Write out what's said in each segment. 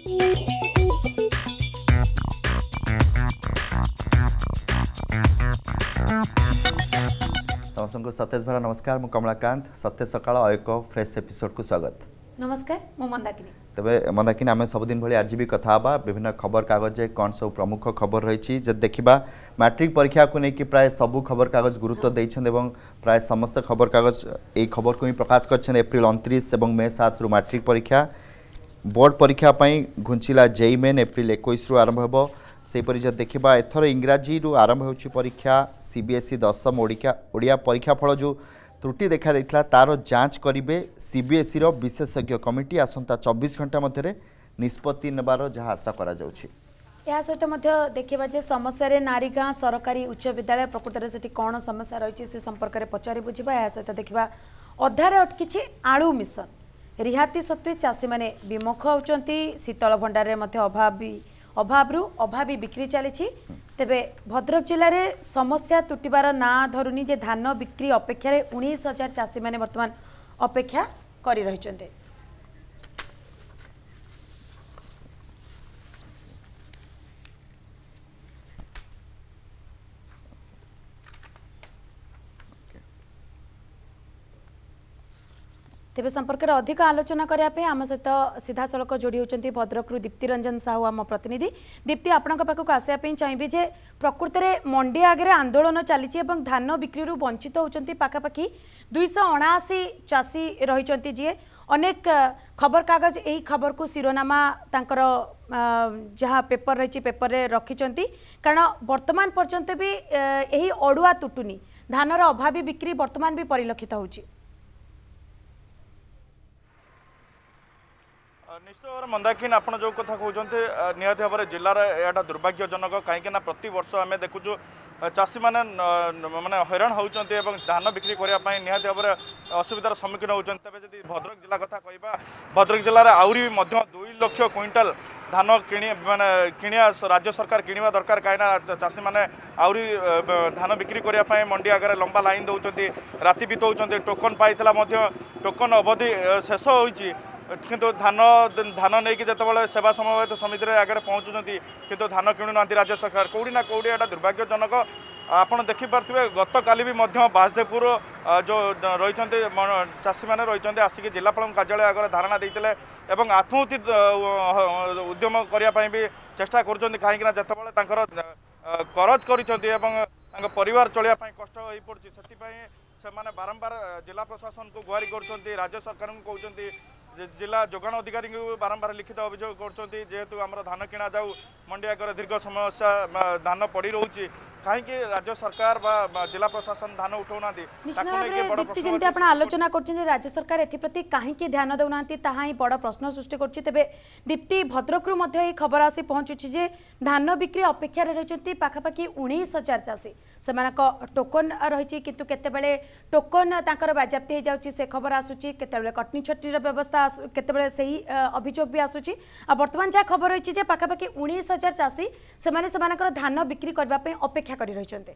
समस्त सतेज भरा नमस्कार मु कमलाकांत सत्य सकाळ एक फ्रेश एपिसोड को स्वागत। नमस्कार मु मंदाकिनी। तबे मंदाकिनी आम सबुदिन भली आज भी कथा बा विभिन्न खबर कागज कौन सब प्रमुख खबर रही जब देखा मैट्रिक परीक्षा को लेकिन प्राय सबू खबर कागज गुरुत्व देइछन प्राय समस्त खबर कागज यही खबर को ही प्रकाश कर एप्रिल 29 और मे 7 मैट्रिक परीक्षा बोर्ड परीक्षा घुंचिला जेई मेन एप्रिल 21 आरंभ होब सेपरी जब देखा एथर इंग्राजी रु आरंभ हो परीक्षा सीबीएसई 10म ओडिया परीक्षा फल जो त्रुटि देखा देता तार जांच करेंगे सीबीएसई रो विशेषज्ञ कमिटी आसंता 24 घंटा मध्य निष्पत्ति नेबार जहाँ आशा करा जाउछि। या सहित देखा जे समस्या नारीगाँ सरकारी उच्च विद्यालय प्रकृत से कौन समस्या रही से संपर्क में पचारि बुझा या सहित देखा अधारे अटकी आलू मिशन रिहाती सत्वे चाषी मैंने विमुख होती शीतल भंडार अभावी बिक्री चली तेबे भद्रक जिले में समस्या तुटिबार ना धरुनी जे धान बिक्री अपेक्षा 19,000 चाषी मैंने वर्तमान अपेक्षा करी रहिचंते। तेबे संपर्क में अधिक आलोचना करने आम सहित सीधा सड़क जोड़ी होती भद्रक दीप्ति रंजन साहू आम प्रतिनिधि। दीप्ति आपण पाखक आसापी चाहिए जे प्रकृत में मंडी आगे आंदोलन चली धान बिक्री वंचित होती पाखापाखि 279 चाषी रही जी अनेक खबर कागज यही खबर को शिरोनामा तांकर जहाँ पेपर रही पेपर रे रखिंट कारण वर्तमान पर्यंत भी यही अड़ुआ तुटुनी धानर अभावी बिक्री वर्तमान भी परिलक्षित होची। निश्चित भाव में मंदाकिनी आप जो कथा कहते निहत भाव में जिलार यहाँ दुर्भाग्यजनक कहीं प्रति वर्ष आम देखुचु चाषी मैंने माने हैरान होती धान बिक्री करने निहत भाव में असुविधार सम्मुखीन होती। तेज जब भद्रक जिला कथा कहवा भद्रक जिले में आहरी 2 लाख क्विंटाल धान माने किणिया राज्य सरकार किणवा दरकार कहीं चाषी मैंने आहरी धान बिक्री करने मंडी आगे लंबा लाइन दौरान राति बिताऊँ टोकन पाइला टोकन अवधि शेष होती किंतु धान नहीं कि जिते सेवा समवाय समिति आगे पहुँचुंट किंतु धान किणुना राज्य सरकार कौटी ना कौटी यहाँ दुर्भाग्यजनक आपड़ देखिपे गत काली भी बासदेवपुर जो रही चाषी मैंने रही आसिक जिलापाल कार्यालय आगे धारणा देते आत्महत्या उद्यम करने भी चेष्टा करुँच कहीं जिते करज कर परिवार चलिया कष्ट हो पड़ी से बारंबार जिला प्रशासन को गुहारी कर राज्य सरकार को कहते जिला जोगाण अधिकारी को बारंबार लिखित अभियोग करेतु आम धान किणा जाऊ मंडी आगे दीर्घ समस्या धान पड़ी रोचे कहीं राज्य सरकार जिला प्रशासन धान उठाऊना दीप्ति जमी आप आलोचना कर राज्य सरकार एप्रति कहीं ध्यान देना ही बड़ प्रश्न सृष्टि कर दीप्ति भद्रक खबर आसी पहुंचुची धान बिक्री अपेक्षा रही पाखापाखि 19,000 चाषी से टोकन रही किंतु केतेबेले टोकन तांकर बाज्याप्ति हो जाउची से खबर आसुची केतेबेले कटनी छटनी व्यवस्था केतेबेले सही अभियोग भी आसुची आ वर्तमान जहाँ खबर रही पाखापाखि 19,000 चाषी से धान बिक्री करने अपेक्षा करी रहिचंते।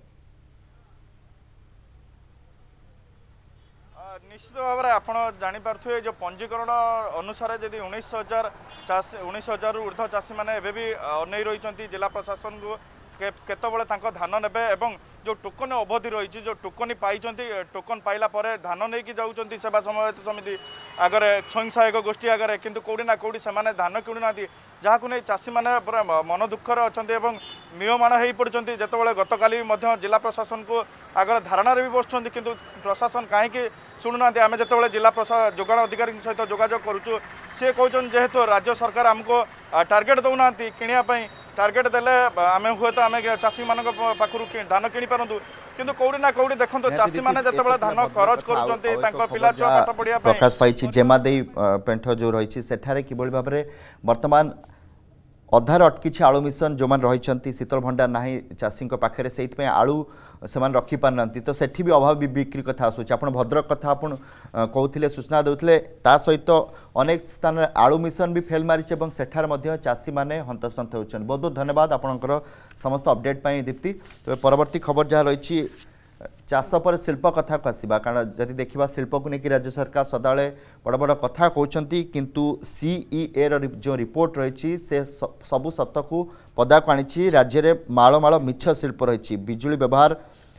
निश्चित भाव में आप जापे जो पंजीकरण अनुसार जब 19,000 ऊर्ध्व चाषी मैंने भी अनै रही जिला प्रशासन को केतबले धान नेबे एवं जो टोकन अवधि रही जो टोकन पाई टोकन पाइला परे धान नहीं कि जाऊँच सेवा समवाय समिति आगे स्वयं सहायक गोष्ठी आगे किंतु कौटी ना कौटी से धान किणुना जहाँ को नहीं चाषी मैंने पूरा मन दुखर अच्छा म्रियमाण हो पड़ते जितेबाला गत काली जिला प्रशासन को आगे धारणा भी बसुँच किंतु प्रशासन कहीं शुणुना आम जो जिला जोगाण अधिकारी सहित जोगाजोग करुचु सी कहते जेहेतु राज्य सरकार आमको टार्गेट दौना किणापी टार्गेट देले आम हुए तो आम चाषी मान पाखु धान किणी पारतु किंतु कौटी ना कौटी देखो चाषी मैंने जिते धान खरच कर पिला छुआ पाठ पढ़ा प्रकाश पाई जेमादेई पेंठ जो रही सेठारे किभली भाव में वर्तमान अधार अटकी आलू मिशन जो मैंने रही शीतल भंडार ना चाषी पाखे से आलू से रखिपार तो सेठी भी अभाव बिक्री कथा आसूँ आप भद्रक कथा आप कहते सूचना देते सहित अनेक स्थान आलू मिशन भी फेल मारी सेठार चाषी मैंने हंतसंत होती। बहुत बहुत धन्यवाद आपंकर समस्त अपडेट दीप्ति। तो परवर्ती खबर जहाँ रही चाष पर शिल्प कथा को आसवा कारण जदि देखा शिल्प को लेकिन राज्य सरकार सदाबले बड़ बड़ कथा कहते किंतु सीईए जो रिपोर्ट रही से सबू सत को पदाक आनी राज्य में माଳ माଳ मिछ शिल्प रही बिजुली व्यवहार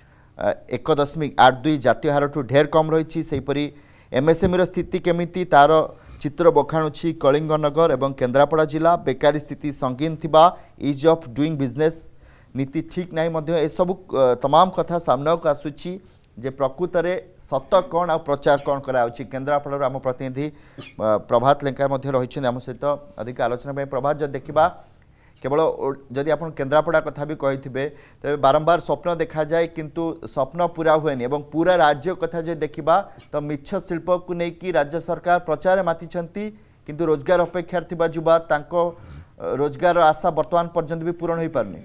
1.82 जातीय हार ठू ढेर कम रही सेहीपरि एमएसएमई स्थिति केमिति तार चित्र बखाणुछि कलिंगनगर एवं केन्द्रापड़ा जिला बेकारी स्थिति संगीन थिबा इज ऑफ डूइंग बिजनेस नीति ठीक नहीं मध्य ए सब तमाम कथा सामना को आसुछि जे प्रकृत रे सत कौन आ प्रचार कौन कराउछि केन्द्रापड़ा आम प्रतिनिधि प्रभात लेंका मध्य रहिछन आम सहित अधिक आलोचना में प्रभात जब देखिबा केवल जदि आप केन्द्रापड़ा कथा भी कही तेज बारंबार स्वप्न देखा जाए किंतु स्वप्न पूरा हुए एवं पूरा राज्य कथा जो देखा तो मिछ शिल्प को लेकिन राज्य सरकार प्रचार मातिछंती किंतु रोजगार अपेक्षार थिबा युवा तांको रोजगार आशा वर्तमान पर्यंत भी पूर्ण हो पारनी।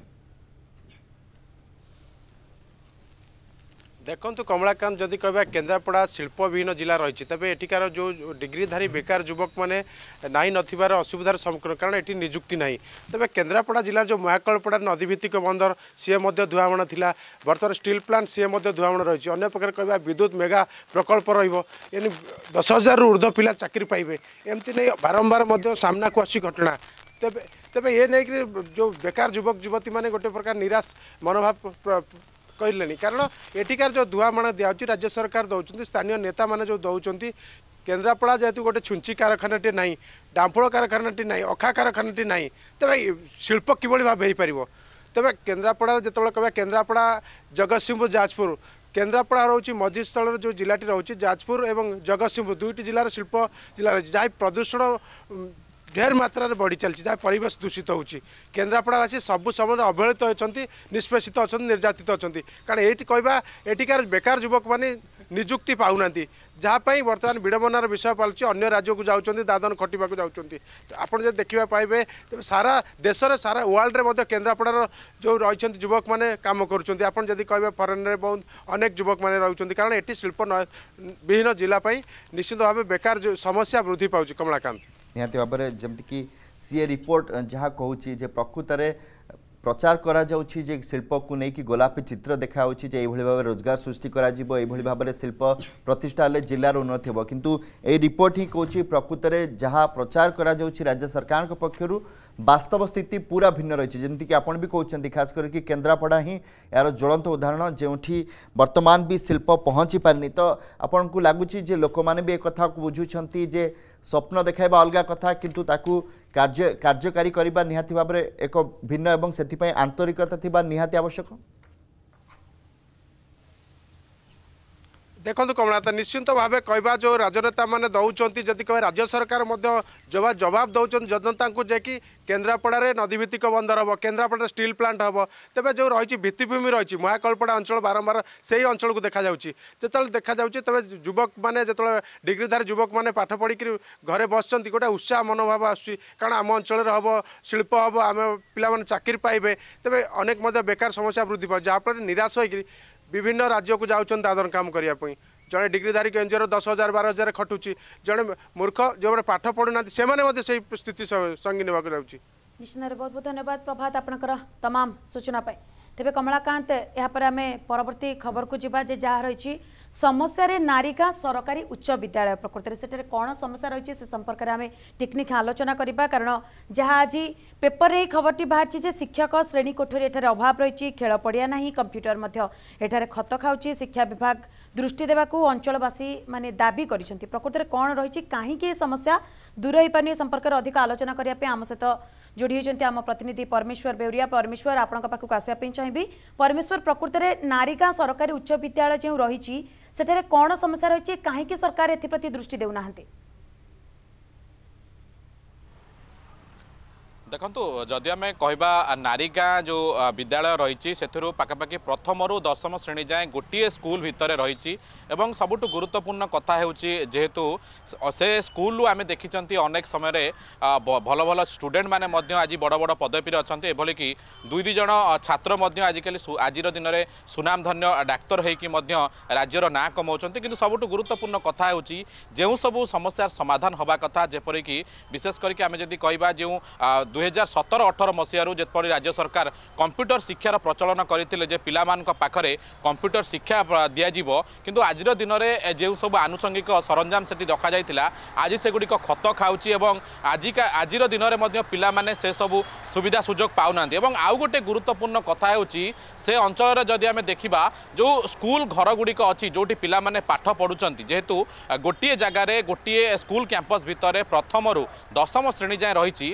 देखु कमलाकांत जदि कह केन्द्रापड़ा शिल्पविहीन जिला रही तेज एठिकार जो डिग्रीधारी बेकार युवक मैंने नाई नथिबार असुविधार सम्मुखीन कारण ये निजुक्ति ना तेज केन्द्रापड़ा जिलार जो महाकलपड़ा नदीभित्तिक बंदर सी धुआमण था बर्तमान स्टील प्लांट सी धुआमण रही अन्न प्रकार कह विद्युत मेगा प्रकल्प रही 10,000 रु ऊर्ध्व पिला चाकरी पाइबे एमती नहीं बारंबार सामना को आसी घटना तेज तेज ये नहीं जो बेकार युवक युवती मैंने गोटे प्रकार निराश मनोभाव कहले कारण एठिकार जो धुआमण दिया राज्य सरकार दौरान स्थानीय नेता मैंने जो दौरान केन्द्रापड़ा जेहेतु गोटे छुंची कारखानाटे ना डांफोड़ कारखानाटी ना अखा कारखानाटी ना तेज शिल्प किभली भाव हो पार तेज केन्द्रापड़ा जो कह केन्द्रापड़ा जगतसिंहपुर जाजपुर केन्द्रापड़ा रोचे मझी स्थल जो जिलाटी रोचे जाजपुर और जगतसिंहपुर दुईटी जिलार शिल्प जिला रही जहाँ प्रदूषण ढेर मात्रा बढ़ी चलती जहाँ परिवेश दूषित होची केन्द्रापड़ावासी सबू समय अवहेलित होती निष्पेषित अच्छा निर्यातित अच्छा कारण ये कहवा एठिकार बेकार युवक मैंने निजुक्ति पाऊना जहाँपाई बर्तमान विडंबनार विषय पालुची अन्य राज्य को जाऊँच दादन खटिबा जाऊँच आपड़ जब देखा पाइबे तेज सारा देश में सारा वर्ल्ड में केन्द्रापड़ार जो रही युवक मैंने कम कर जदि कहे फरेन में बहुत अनेक युवक मैंने रही कारण ये शिल्प विहीन जिलापाई निश्चित भाव बेकार समस्या वृद्धि पाँच कमलाकांत निहाती भाव में जमीक सीए रिपोर्ट जहाँ कहूँ प्रकृत में प्रचार करा जाउछि जे शिल्प को लेकिन गोलापी चित्र देखा भाव रोजगार सृष्टि भाव में शिल्प प्रतिष्ठा हेल्ले जिलार उन्नति हो किंतु ए रिपोर्ट ही कहूँ प्रकृत में जहाँ प्रचार करा जाउछि राज्य सरकार पक्षर वास्तव स्थिति पूरा भिन्न रही जमीक आपड़ भी कहते खास करके केन्द्रापड़ा ही यार ज्वलंत उदाहरण जो वर्तमान भी शिल्प पहुँची पारनी तो आपन को लगुच लोक मैंने भी एक कथा बुझुंट जे स्वप्न देखाइबा अलग कथा किंतु ताकू कार्यकारी करबा निहाती भाव में एक भिन्न एवं से आंतरिकता थिबा निहाती आवश्यक। देखो कमलाता निश्चिंत भाव कहवा जो राजनेता मैंने दौरान जदि कहे राज्य सरकार जवाब दौरान जनता को जैकि केन्द्रापड़ा नदीभित्तिक बंदर हम केन्द्रापड़ा स्टील प्लांट हम तेज जो रही भित्तिभूमि रही महाकलपड़ा अंचल बारंबार से ही अंचल को देखा जो देखा तेज युवक मैंने जो डिग्रीधारी युवक मैंने पाठ पढ़ी घरे बस गोटे उत्साह मनोभाव आसूँ कारण आम अंचल हम शिल्प हम आम पे चाकरी पाइबे तेज अनेक बेकार समस्या वृद्धि पाए जहाँफल निराश हो विभिन्न राज्य को जाऊँ दादन काम करने जड़े डिग्रीधारी एनजीओ 10,000 12,000 खटुची जड़े मूर्ख जो पाठ पढ़ुना से स्थिति संगी ने निश्चित बहुत बहुत धन्यवाद प्रभात आपनकर तमाम सूचना पाई तेबे कमलाकांत यापर आम परवर्ती खबर को जीवा जे जहाँ रही समस्या रे नारिका सरकारी उच्च विद्यालय प्रकृत में से कौन समस्या रही से संपर्क में आम टिकनिक आलोचना करवा कारण जहाँ आज पेपर रे खबरटी बाहर शिक्षक श्रेणी कोठरी एठारे अभाव रही खेल पड़िया ना कंप्यूटर एठारे खत खाऊँ शिक्षा विभाग दृष्टि देवाकू अंचलवासी माने दाबी करिसेंती प्रकृत में कौन रही कहीं समस्या दूर हो पानी संपर्क में अधिक आलोचना करने आम सहित जोड़ी होती आम प्रतिनिधि परमेश्वर बेउरिया परमेश्वर आपण पाखक आसपा चाहिए परमेश्वर प्रकृत में नारिका सरकारी उच्च विद्यालय जो रही सेठारे कौन समस्या रही कहीं सरकार एप्रति दृष्टि देउना देखो जदि आम कह नारिगाँ जो विद्यालय रही से पाखापाखि प्रथम रु दशम श्रेणी जाए गोटे स्कूल भितर रही सबुठ गुरुत्वपूर्ण कथा जेहेतु से स्कूल आम देखी अनेक समय भल भल स्टूडेंट मैंने आज बड़ बड़ पदवी अच्छा एभली कि दुई जन छात्र आजिकल आज दिन में सुनाम धन्य डाक्तर होकर राज्यर ना कमाऊँ कि सबुठ गुरुत्वपूर्ण कथा जो सब समस्या समाधान हवा कथा जेपरिक विशेष करके आम जदि कह जो 2017-18 मसीह जेपरी राज्य सरकार कंप्यूटर शिक्षार प्रचलन करते जे पिला पाखरे कंप्यूटर शिक्षा दिज्व किंतु आज दिन में जो सब आनुषंगिक सरंजाम से रखा जाता आज सेगुड़िक खत खाऊँगी आज दिन में पिला माने से सब सुविधा सुजोग पाऊना आउ गोटे गुरुत्वपूर्ण कथा होची से अंचल जदि आम देखा जो स्कूल घर गुड़िक अच्छी जो पिला माने पाठ पढ़ुंट जेहेतु गोटे जगार गोटे स्कूल कैंपस भितर प्रथम रु 10वीं श्रेणी जाए रही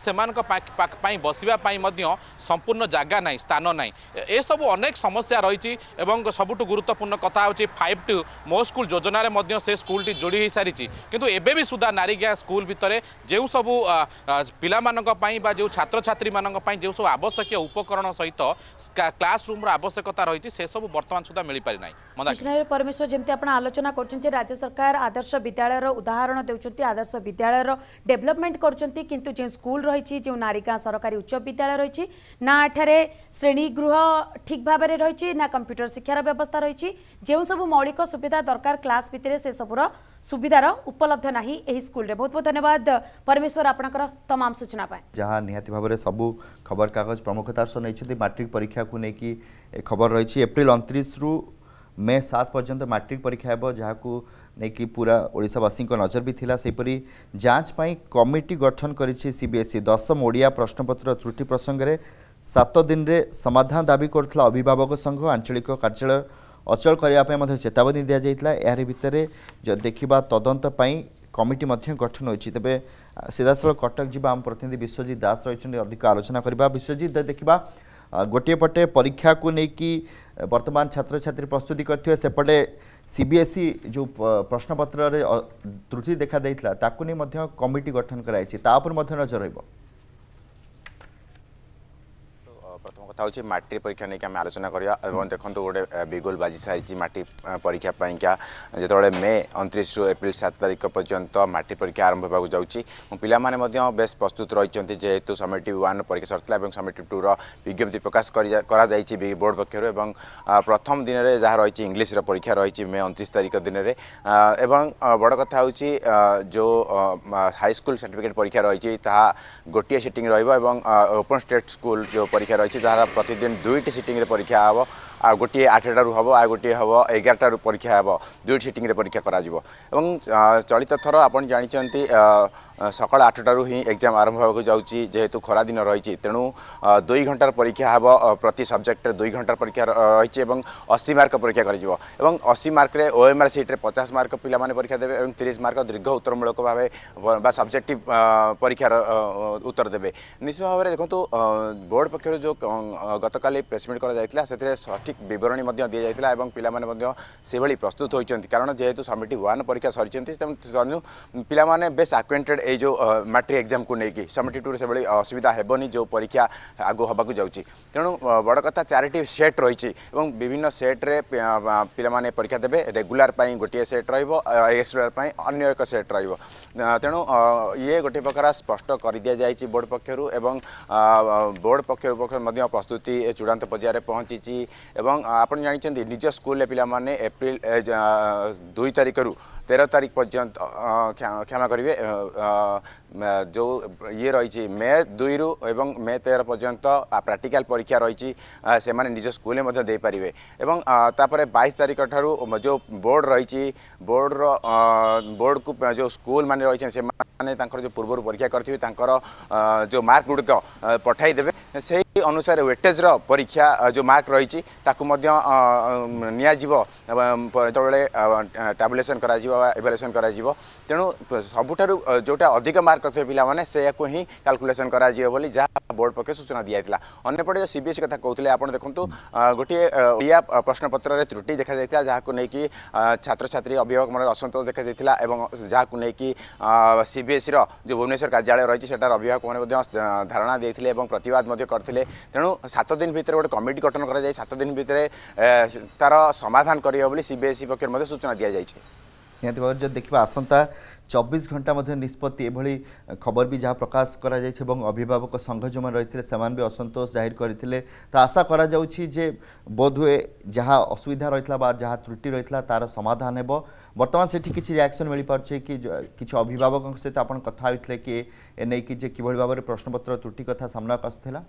बसवाई संपूर्ण जगह ना स्थान ना ये सब अनेक समस्या रही सबुठ गुरुत्वपूर्ण कथा होची 5 टू मो स्कूल योजन से स्कूल टी जोड़ी हो सारी किंतु एबे भी सुधा नारीगाँ स्कूल भितर जो सब पिला जो छात्र छात्री जो सब आवश्यक उपकरण सहित क्लास रूम आवश्यकता रही से सब बर्तमान सुधा मिल पारि ना। परमेश्वर जमी आप आलोचना कर राज्य सरकार आदर्श विद्यालय उदाहरण देउछंती आदर्श विद्यालय डेवलपमेंट करछंती किंतु जो स्कूल रही जो नारिका सरकारी उच्च विद्यालय रही ना एठारे श्रेणी गृह ठीक भाव में रही ना कंप्यूटर शिक्षार व्यवस्था रही जो सब मौलिक सुविधा दरकार क्लास भितर से सबूर सुविधार उपलब्ध नहीं यही स्कूल रे। बहुत बहुत धन्यवाद परमेश्वर आपनकर तमाम सूचना पाए जहाँ निहाती भाव में सबू खबर कागज प्रमुखतार सह नहीं मैट्रिक परीक्षा को लेकिन खबर रही एप्रिल 29 रु मे 7 पर्यंत मैट्रिक परीक्षा है जहाँ नहीं कि पूरा ओडिशावासी नजर भी थिला सेपरी जांच पाई कमिटी गठन करिछि सीबीएसई 10वीं ओडिया प्रश्नपत्र त्रुटि प्रसंग में 7 दिन रे समाधान दाबी करथला अभिभावक संघ आंचलिक कार्यालय अचल करने चेतावनी दि जाइतला यार भितर जो देखा तदंत पाई कमिटी गठन होइछि। तेबे सीधासल कटक जीवा आम प्रतिनिधि विश्वजीत दास रही अधिक आलोचना करबा। विश्वजीत देखा गोटे पटे परीक्षा को लेकिन वर्तमान छात्र छात्री प्रस्तुति करथिबे सेपटे सीबीएसई जो प्रश्नपत्र त्रुटि देखा देइतला ताकु नै मध्य कमिटी गठन कराइछि ता पर मध्य नजर रहइबो। प्रथम कथा हूँ मैट्रिक परीक्षा नहीं आम आलोचना करा देखो गोटे बिगुल बाजी सारी मैट्रिक परीक्षा पाइका जो मे 29 रु एप्रिल 7 तारिख पर्यंत मैट्रिक परीक्षा आरंभ होगा जाऊँगी पाने बेस प्रस्तुत रही जेहेतु समेटिव 1 परीक्षा सरला समेटिव 2 विज्ञप्ति प्रकाश कर बोर्ड पक्षर प्रथम दिन में जहाँ रही इंग्लीश परीक्षा रही मे 29 तारिख दिन में बड़ कथा हूँ जो हाईस्कूल सर्टिफिकेट परीक्षा रही गोटे सिटिंग ओपन स्टेट स्कूल जो परीक्षा रही जहाँ प्रतिदिन 2टी सिटिंग रे परीक्षा हम आ गोटे 8टारू हम आ गोटे हम 11टारू परीक्षा हम 2टी सिटिंग रे परीक्षा करा जिवो एवं चलित थर आपण जानिचंती सकाल 8टारू ही एग्जाम आरंभ होगा जाऊँगी जेहेतु खरा दिन रही तेणु 2 घंटार परीक्षा हम प्रति सब्जेक्ट 2 घंटार परीक्षा रही 80 मार्क परीक्षा कर 80 मार्क रे ओएमआर सीट रे 50 मार्क पिला माने परीक्षा देबे और 30 मार्क दीर्घ उत्तरमूलक भाव बा सब्जेक्टिव परीक्षार उत्तर देबे। निश्चित भाव में देखो बोर्ड पक्षर जो गतकाली प्रेसमिट कर सठिक बरणी दि जाता पिला से भली प्रस्तुत होती कारण जेहेतु समेटिव 1 परीक्षा सरी पिला माने बेस आक्वेंटेड ये जो मैट्रिक एग्जाम को लेकिन समेटिव 2 से भाई असुविधा हेबनी जो परीक्षा आगु हवा जाऊँगी तेणु बड़ कथा 4टी सेट रही विभिन्न सेट्रे पिला माने परीक्षा देवे रेगुलार गोटे सेट रेगुलार अन्य एक सेट तेणु ये गोटे प्रकार स्पष्ट कर दि जाइए बोर्ड पक्षर एवं बोर्ड पक्षर प्रस्तुति चूड़ांत पर्यायर पहुँची आप जानते निज स्कूल पिला माने एप्रिल 2 तारिख रु 13 तारिख पर्यंत क्षमा करेंगे जो ये रही मे 2 रु एवं मे 13 पर्यंत प्रैक्टिकल परीक्षा रही से निज स्कूल में दे पारे एवं तापर 22 तारिख ठारू जो बोर्ड रही बोर्ड को जो स्कूल माने रही से जो पूर्व परीक्षा करथिबे जो मार्क गुड़िक पठाई देवे से अनुसार वेटेज परीक्षा जो मार्क रही टैबुलेशन करा इवैल्यूएशन करा तेणु सबुठारु जोटा अधिक मार्क करथिबे पिला माने से को ही कैलकुलेशन करा बोली जहाँ बोर्ड पक्ष सूचना दी जाता अंपटे जो सीबीएसई कथा कहते आप देखो गोटे ओडिया प्रश्नपत्र त्रुटि देखा जाता जहाँ को लेकिन छात्र छात्री अभिभावक मन असंतोष देखा जाता जहाँ को लेकिन सीबीएसई जो भुवनेश्वर कार्यालय रही है अभिभावक मैंने धारणा देते प्रतिवाद करते तेणु 7 दिन भितर गोटे कमिटी गठन कर 7 दिन भितर तार समाधान कर सीबीएसई पक्ष सूचना दि जाए। निहाती भाव जब देखा आसंता 24 घंटा मध्य निष्पत्ति एभली खबर भी जहाँ प्रकाश करा जाइछे एवं अभिभावक संघ जो रही भी असंतोष जाहिर करते तो आशा करा जाउछि जे बोधहुए जहाँ असुविधा रही जहाँ त्रुटि रही तार समाधान हेब बर्तमान से किसी रिएक्शन मिल पारे कि किसी अभिभावक सहित आप कथा होते कि एने कि भाव में प्रश्नपत्र त्रुटि कथा सामना आसाला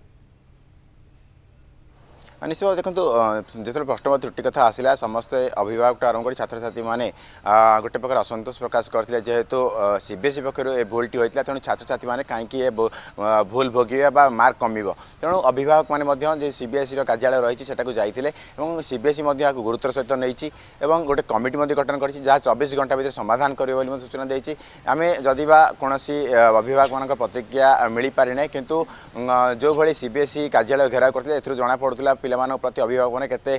निश्चित भाव देखो जो प्रश्न त्रुटि कथा आसला समस्ते अभिभावक आरंभ कर छात्र छात्री मैंने गोटे प्रकार असंतोष प्रकाश करते जेहेतु सीबीएसई पक्षर ए भूलटी होता तेणु छात्र छात्री मैंने कहीं भूल भोगे मार्क कम तेणु अभिभावक मैंने सीबीएसई कार्यालय रही जाते सीबीएसई गुरुत्वर सहित नहीं गोटे कमिटी गठन कर 24 घंटा भर समाधान कर सूचना देती आम जदि कौन अभिभावक मान प्रतिक्रिया मिल पारि ना किंतु जो भाई सीबीएसई कार्यालय घेराव करते ए जना पड़ूला पिलामान प्रति अभिभावक मैंने केते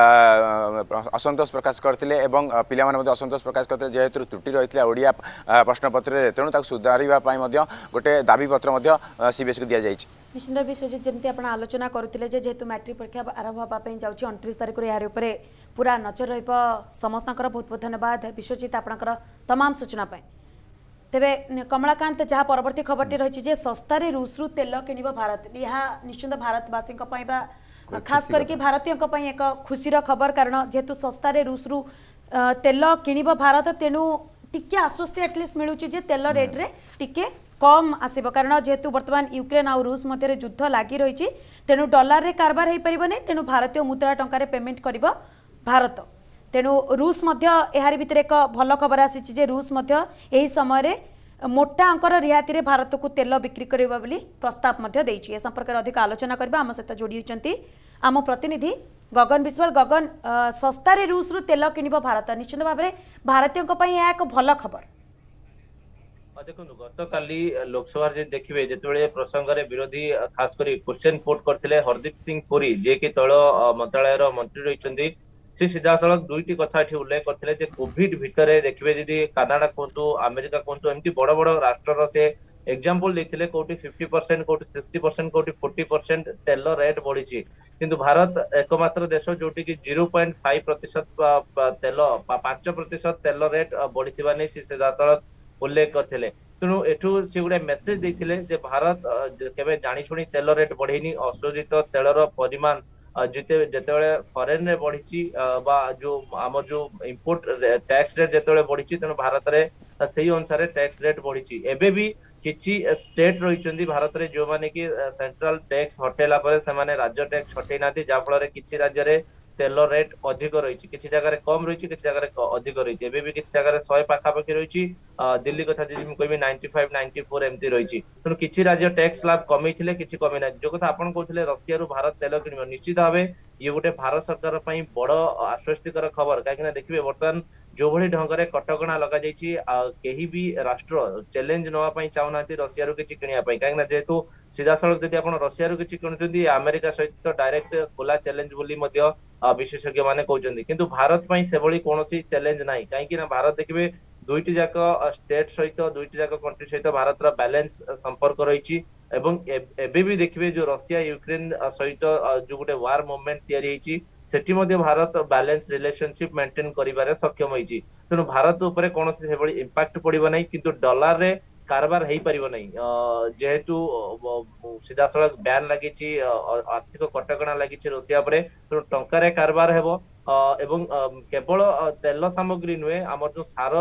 असंतोष प्रकाश करते पिलामान असंतोष प्रकाश करते जेहेतु त्रुटि रही है ओडिया प्रश्नपत्र तेणु सुधारवाई गोटे दाबी पत्र सीबीएसई को दि जाए निश्चित विश्वजित जमी आप आलोचना करुले जेहेतु मैट्रिक परीक्षा आरंभ होगापी जाऊँच 29 तारीख यार पूरा नजर समस्त बहुत बहुत धन्यवाद विश्वजित आपणकर तमाम सूचना तेबे कमलाकांत जहाँ परवर्ती खबरटी रही सस्तार रूसरू तेल किणव भारत यह निश्चित भारतवासी खास करके भारतीय एक खुशीर खबर कारण जेहेतु सस्तार रूसरू तेल किणव भारत तेणु टिके आश्वस्ति एटलिस्ट मिलूँ तेल रेट रे टिके कम आसब कारण जेहेतु बर्तमान यूक्रेन आ रूस मध्य युद्ध लगी रही तेणु डॉलर रे कारबार हो पार नहीं तेणु भारतीय मुद्रा टंकार पेमेंट कर भारत तेणु रूस यार भितर एक भल खबर आसी रूस यही समय मोटा अंकर रिहाती भारत को तेल बिक्री करबा बोली प्रस्ताव ए संपर्क में अधिक आलोचना करबा आम सहित जोड़ी होती आम प्रतिनिधि गगन विश्वाल गगन सस्तार रूस रु तेल किणव भारत निश्चित भाव में भारतीय एक भल खबर देखो गत काली लोकसभा देखिए जिते प्रसंग में विरोधी खास कर क्वेश्चन पोट करते हरदीप सिंह पुरी जे कि तैल मंत्रालय मंत्री रही सी सीधा सड़क दुईटी कथा उल्लेख करते कोविड भितर देखिए जदि कानाडा कहतु अमेरिका कहतु एमती बड़ बड़ राष्ट्र से एग्जांपल देते कौटी 50% कौटी 60% कौटी 40% तेल रेट बढ़ी किंतु भारत एकमात्र देश जोटी की 0.5% तेल 5% तेल रेट बढ़ी नहीं सीधा सड़क उल्लेख करते तेणु एठू सी गोटे मेसेज देते भारत केवे जानी तेल रेट बढ़ेनी अशोधित तेलर परिमाण जिते फरेन रे बढ़ी जो आम जो इंपोर्ट टैक्स रेट जिते बढ़ी तेणु भारत में से अनुसार टैक्स रेट बढ़ी एबे भी किछि स्टेट रही भारत में जो माने कि सेंट्रल टैक्स हटेला से राज्य टैक्स हटे ना जहाँफल किछि राज्य में तेल रेट अधिक रही किसी जगह कम रही किसी जगह अधिक रही एवं किसी जगह 100 पाखापाखि रही दिल्ली कथा जी कह 95 94 एमती रही तेणु किसी राज्य टैक्स स्लैब कमे किसी कमे ना जो कथा आपन कहते रशिया भारत तेल किण निश्चित भाव ये गोटे भारत सरकार बड़ आश्वस्तिकर खबर कहीं देखिए बर्तमान जो भली ढंग से कटकणा लग कहीं भी राष्ट्र चैलेंज नापी चाहूना रशिया किसी किणापी कहीं जेहेतु सीधा सड़क जब आप रशिया किसी किणुच्च अमेरिका सहित डायरेक्ट खोला चैलेंज बोली विशेषज्ञ मैंने कहते किंतु भारत से भली कौन चैलेंज ना कहीं भारत देखिए दुईटी जाक स्टेट सहित दुईटी जाक कंट्री सहित भारत बैलेंस संपर्क रही एबे भी देखिए जो रशिया यूक्रेन सहित जो गोटे वार मूवमेंट या सेठी भारत बैलेंस रिलेशनशिप मेंटेन करिबारे सक्षम होईची तेणु भारत ऊपर कौन से भली इंपैक्ट पड़िबो नहीं किंतु डॉलर रे कारबार हो पार नहीं जेहेतु सीधा सड़क बैन लगी आर्थिक कटकणा लगी रशिया तेणु टंकार कारबार हेबो एवं केवल तेल सामग्री नुहे आम जो सार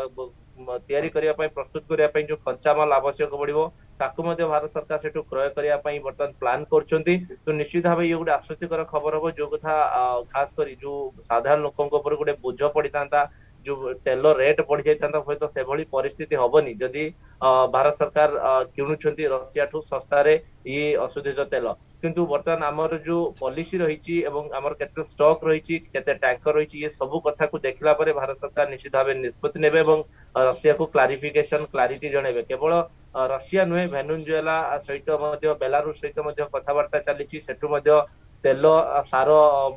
तैयारी करने प्रस्तुत करने जो कंचामाल आवश्यक बढ़ो ताकू भारत सरकार से क्रय करने बर्तमान प्लान कर तो निश्चित भाव ये गोटे आश्वस्तिकर खबर हम जो कथा खास कर जो साधारण लोकों गोटे बोझ पड़ी था जो तेल रेट बढ़ी जाता हूँ तो से परिस्थिति हेनी जदि भारत सरकार किणुंट रशिया ठू सस्तार ये अशोधित तेल किंतु बर्तमान आमर जो पॉलिसी रही आमर केते स्टॉक रही केते टैंकर रही ये सब कथा को देखला परे भारत सरकार निश्चित भाव निष्पत्ति नेबे एवं रशिया को क्लारिफिकेशन क्लारिटी जनइबे केवल रशिया नुहे वेनेजुएला सहित बेलारूस सहित कथबार्ता चली सेठू तेल सार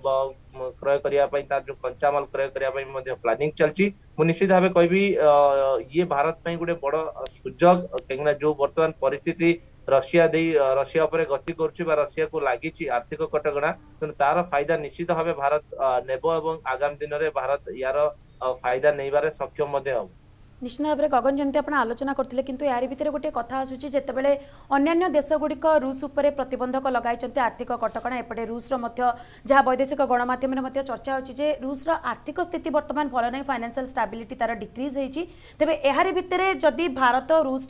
क्रय करने जो कंचामाल क्रय करने प्लानिंग चलती मुझे निश्चित भाव कहि ये भारत गोटे बड़ सुजोग कहीं जो बर्तमान परिस्थिति रशिया उपर गति रशिया को लगी आर्थिक कटकणा तेणु तार फायदा निश्चित भाव भारत नेब और आगामी दिन में भारत यार फायदा नहीं सक्षम। निश्चित भाव में गगन जमी आप आलोचना करते किंतु यार भितर गोटे कथा आसूची जितेबाला अन्य देशगुड़िक रूस उपर प्रतिबंधक लगाई आर्थिक कटकणा एपटे रूस जहाँ वैदेशिक गणमाध्यम चर्चा होची रूस आर्थिक स्थिति बर्तमान भल ना फाइनेंशियल स्टेबिलिटी तार डिक्रीज होती तेज यार भितर जदि भारत रूस